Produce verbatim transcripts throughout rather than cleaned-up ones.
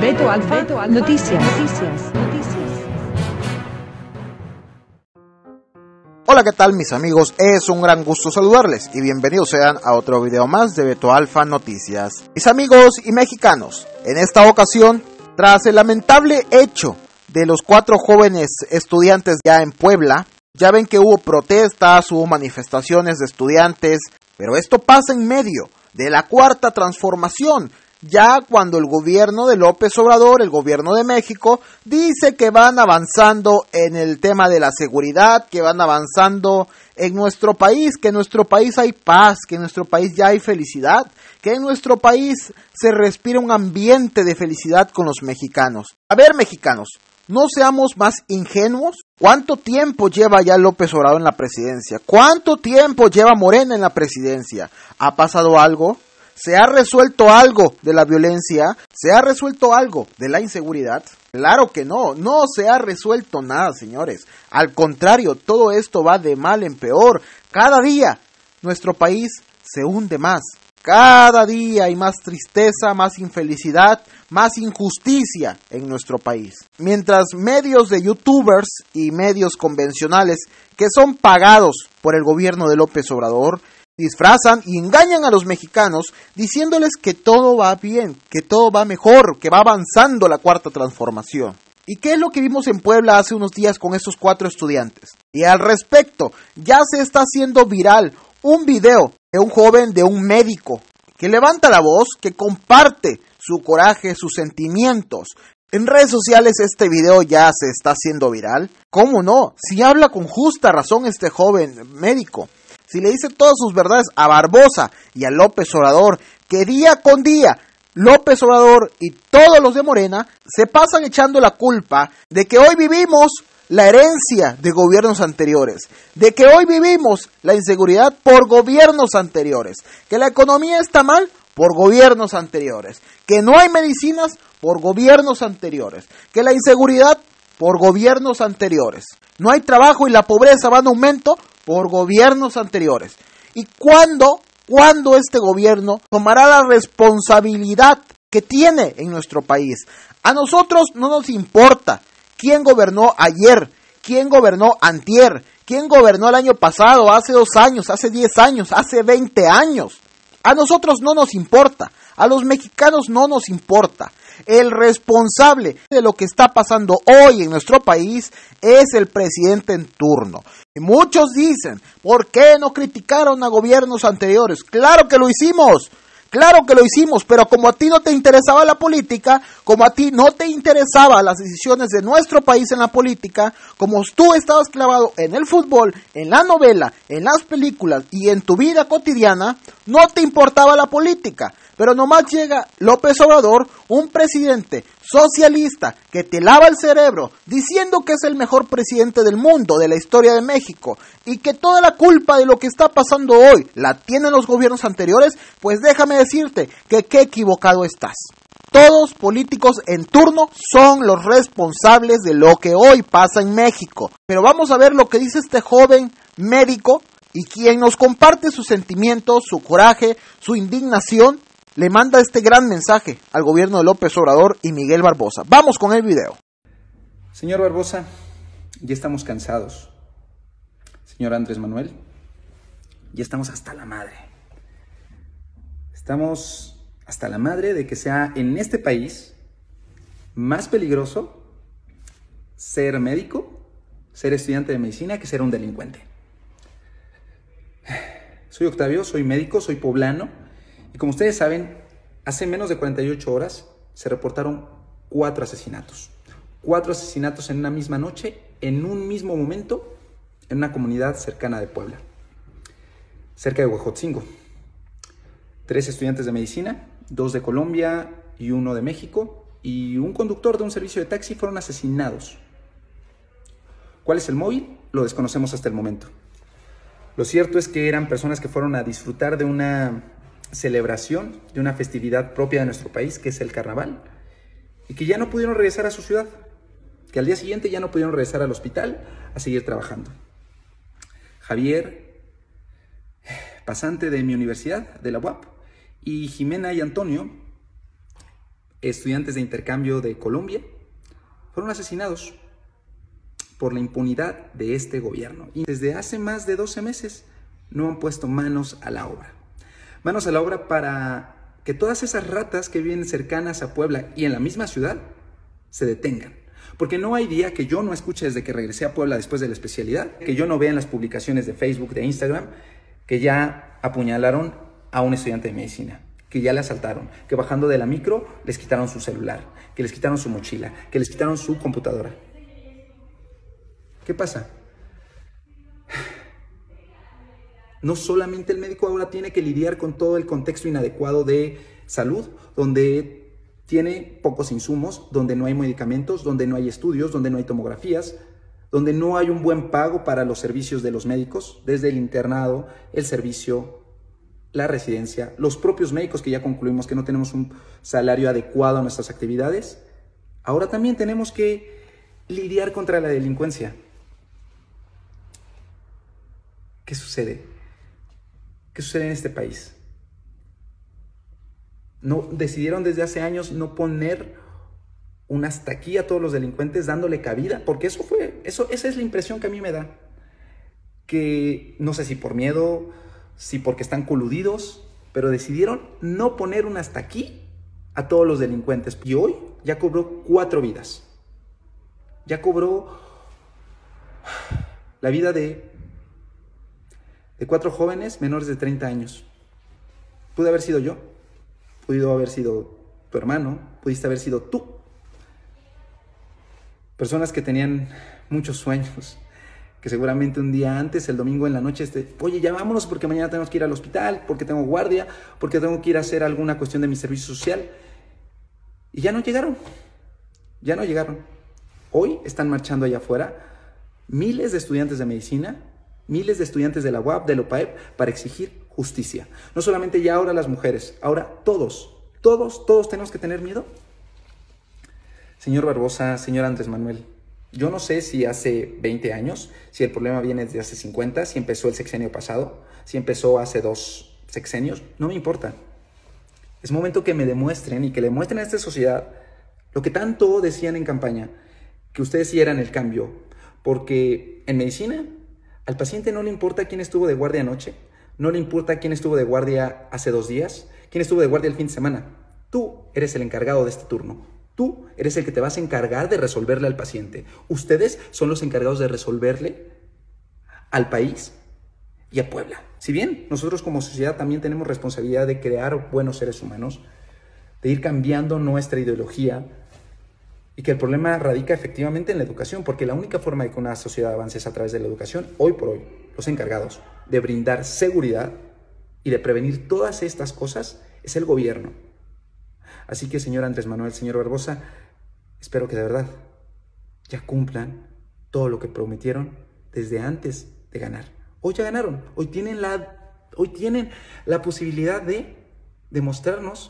Beto Alfa, Beto Alfa. Noticias, noticias, noticias. Hola, ¿qué tal mis amigos? Es un gran gusto saludarles y bienvenidos sean a otro video más de Beto Alfa Noticias. Mis amigos y mexicanos, en esta ocasión, tras el lamentable hecho de los cuatro jóvenes estudiantes ya en Puebla, ya ven que hubo protestas, hubo manifestaciones de estudiantes, pero esto pasa en medio de la cuarta transformación, ya cuando el gobierno de López Obrador, el gobierno de México, dice que van avanzando en el tema de la seguridad, que van avanzando en nuestro país, que en nuestro país hay paz, que en nuestro país ya hay felicidad, que en nuestro país se respira un ambiente de felicidad con los mexicanos. A ver, mexicanos, no seamos más ingenuos. ¿Cuánto tiempo lleva ya López Obrador en la presidencia? ¿Cuánto tiempo lleva Morena en la presidencia? ¿Ha pasado algo? ¿Se ha resuelto algo de la violencia? ¿Se ha resuelto algo de la inseguridad? Claro que no, no se ha resuelto nada, señores. Al contrario, todo esto va de mal en peor. Cada día nuestro país se hunde más. Cada día hay más tristeza, más infelicidad, más injusticia en nuestro país. Mientras medios de youtubers y medios convencionales que son pagados por el gobierno de López Obrador disfrazan y engañan a los mexicanos diciéndoles que todo va bien, que todo va mejor, que va avanzando la cuarta transformación. ¿Y qué es lo que vimos en Puebla hace unos días con estos cuatro estudiantes? Y al respecto, ya se está haciendo viral un video de un joven, de un médico, que levanta la voz, que comparte su coraje, sus sentimientos. En redes sociales este video ya se está haciendo viral. ¿Cómo no? Si habla con justa razón este joven médico. Si le dice todas sus verdades a Barbosa y a López Obrador, que día con día López Obrador y todos los de Morena se pasan echando la culpa de que hoy vivimos la herencia de gobiernos anteriores, de que hoy vivimos la inseguridad por gobiernos anteriores, que la economía está mal por gobiernos anteriores, que no hay medicinas por gobiernos anteriores, que la inseguridad por gobiernos anteriores, no hay trabajo y la pobreza va en aumento por gobiernos anteriores. ¿Y cuándo, cuándo este gobierno tomará la responsabilidad que tiene en nuestro país? A nosotros no nos importa quién gobernó ayer, quién gobernó antier, quién gobernó el año pasado, hace dos años, hace diez años, hace veinte años. A nosotros no nos importa, a los mexicanos no nos importa. El responsable de lo que está pasando hoy en nuestro país es el presidente en turno. Y muchos dicen, ¿por qué no criticaron a gobiernos anteriores? Claro que lo hicimos, claro que lo hicimos, pero como a ti no te interesaba la política, como a ti no te interesaban las decisiones de nuestro país en la política, como tú estabas clavado en el fútbol, en la novela, en las películas y en tu vida cotidiana, no te importaba la política. Pero nomás llega López Obrador, un presidente socialista que te lava el cerebro diciendo que es el mejor presidente del mundo, de la historia de México, y que toda la culpa de lo que está pasando hoy la tienen los gobiernos anteriores, pues déjame decirte que qué equivocado estás. Todos políticos en turno son los responsables de lo que hoy pasa en México. Pero vamos a ver lo que dice este joven médico y quien nos comparte sus sentimientos, su coraje, su indignación. Le manda este gran mensaje al gobierno de López Obrador y Miguel Barbosa. Vamos con el video. Señor Barbosa, ya estamos cansados. Señor Andrés Manuel, ya estamos hasta la madre. Estamos hasta la madre de que sea en este país más peligroso ser médico, ser estudiante de medicina, que ser un delincuente. Soy Octavio, soy médico, soy poblano. Y como ustedes saben, hace menos de cuarenta y ocho horas se reportaron cuatro asesinatos. Cuatro asesinatos en una misma noche, en un mismo momento, en una comunidad cercana de Puebla, cerca de Huejotzingo. Tres estudiantes de medicina, dos de Colombia y uno de México, y un conductor de un servicio de taxi fueron asesinados. ¿Cuál es el móvil? Lo desconocemos hasta el momento. Lo cierto es que eran personas que fueron a disfrutar de una celebración, de una festividad propia de nuestro país, que es el carnaval, y que ya no pudieron regresar a su ciudad, que al día siguiente ya no pudieron regresar al hospital a seguir trabajando. Javier, pasante de mi universidad, de la U A P, y Jimena y Antonio, estudiantes de intercambio de Colombia fueron asesinados por la impunidad de este gobierno. Y desde hace más de doce meses no han puesto manos a la obra. Manos a la obra para que todas esas ratas que viven cercanas a Puebla y en la misma ciudad se detengan. Porque no hay día que yo no escuche desde que regresé a Puebla después de la especialidad, que yo no vea en las publicaciones de Facebook, de Instagram, que ya apuñalaron a un estudiante de medicina, que ya le asaltaron, que bajando de la micro les quitaron su celular, que les quitaron su mochila, que les quitaron su computadora. ¿Qué pasa? No solamente el médico ahora tiene que lidiar con todo el contexto inadecuado de salud, donde tiene pocos insumos, donde no hay medicamentos, donde no hay estudios, donde no hay tomografías, donde no hay un buen pago para los servicios de los médicos, desde el internado, el servicio, la residencia, los propios médicos que ya concluimos que no tenemos un salario adecuado a nuestras actividades. Ahora también tenemos que lidiar contra la delincuencia. ¿Qué sucede? ¿Qué sucede en este país? No, decidieron desde hace años no poner un hasta aquí a todos los delincuentes dándole cabida, porque eso fue, eso, esa es la impresión que a mí me da. Que no sé si por miedo, si porque están coludidos, pero decidieron no poner un hasta aquí a todos los delincuentes. Y hoy ya cobró cuatro vidas. Ya cobró la vida de, de cuatro jóvenes menores de treinta años. Pude haber sido yo. Pudo haber sido tu hermano, pudiste haber sido tú. Personas que tenían muchos sueños, que seguramente un día antes, el domingo en la noche, este, oye, ya vámonos porque mañana tenemos que ir al hospital, porque tengo guardia, porque tengo que ir a hacer alguna cuestión de mi servicio social. Y ya no llegaron, ya no llegaron. Hoy están marchando allá afuera miles de estudiantes de medicina, miles de estudiantes de la U A P, de la U P A E P, para exigir justicia. No solamente ya ahora las mujeres, ahora todos, todos, todos tenemos que tener miedo. Señor Barbosa, señor Andrés Manuel, yo no sé si hace veinte años, si el problema viene desde hace cincuenta, si empezó el sexenio pasado, si empezó hace dos sexenios, no me importa. Es momento que me demuestren y que le muestren a esta sociedad lo que tanto decían en campaña, que ustedes sí eran el cambio, porque en medicina al paciente no le importa quién estuvo de guardia anoche, no le importa quién estuvo de guardia hace dos días, quién estuvo de guardia el fin de semana. Tú eres el encargado de este turno. Tú eres el que te vas a encargar de resolverle al paciente. Ustedes son los encargados de resolverle al país y a Puebla. Si bien nosotros como sociedad también tenemos responsabilidad de crear buenos seres humanos, de ir cambiando nuestra ideología, y que el problema radica efectivamente en la educación, porque la única forma de que una sociedad avance es a través de la educación. Hoy por hoy, los encargados de brindar seguridad y de prevenir todas estas cosas es el gobierno. Así que, señor Andrés Manuel, señor Barbosa, espero que de verdad ya cumplan todo lo que prometieron desde antes de ganar. Hoy ya ganaron, hoy tienen la, hoy tienen la posibilidad de demostrarnos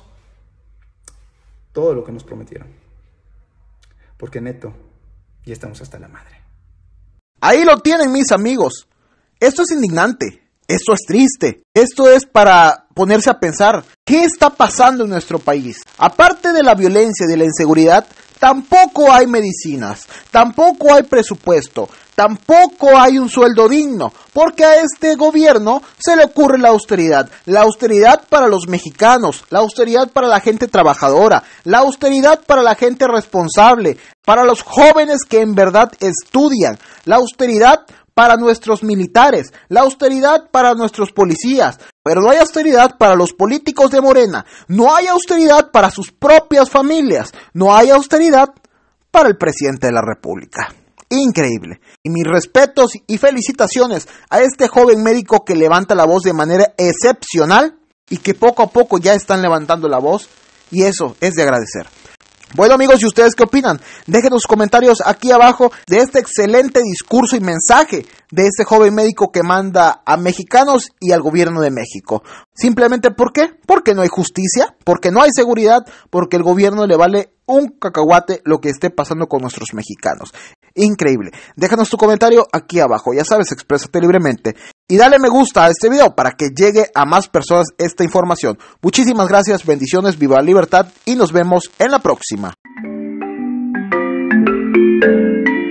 todo lo que nos prometieron. Porque neto, ya estamos hasta la madre. Ahí lo tienen, mis amigos. Esto es indignante, esto es triste, esto es para ponerse a pensar qué está pasando en nuestro país. Aparte de la violencia y de la inseguridad, tampoco hay medicinas, tampoco hay presupuesto, tampoco hay un sueldo digno, porque a este gobierno se le ocurre la austeridad. La austeridad para los mexicanos, la austeridad para la gente trabajadora, la austeridad para la gente responsable, para los jóvenes que en verdad estudian, la austeridad para nuestros militares, la austeridad para nuestros policías, pero no hay austeridad para los políticos de Morena, no hay austeridad para sus propias familias, no hay austeridad para el presidente de la República. Increíble. Y mis respetos y felicitaciones a este joven médico que levanta la voz de manera excepcional y que poco a poco ya están levantando la voz, y eso es de agradecer. Bueno, amigos, ¿y ustedes qué opinan? Déjenos sus comentarios aquí abajo de este excelente discurso y mensaje de este joven médico que manda a mexicanos y al gobierno de México. Simplemente, ¿por qué? Porque no hay justicia, porque no hay seguridad, porque el gobierno le vale un cacahuate lo que esté pasando con nuestros mexicanos. increíble. Déjanos tu comentario aquí abajo, ya sabes, exprésate libremente. Y dale me gusta a este video para que llegue a más personas esta información. Muchísimas gracias, bendiciones, viva la libertad y nos vemos en la próxima.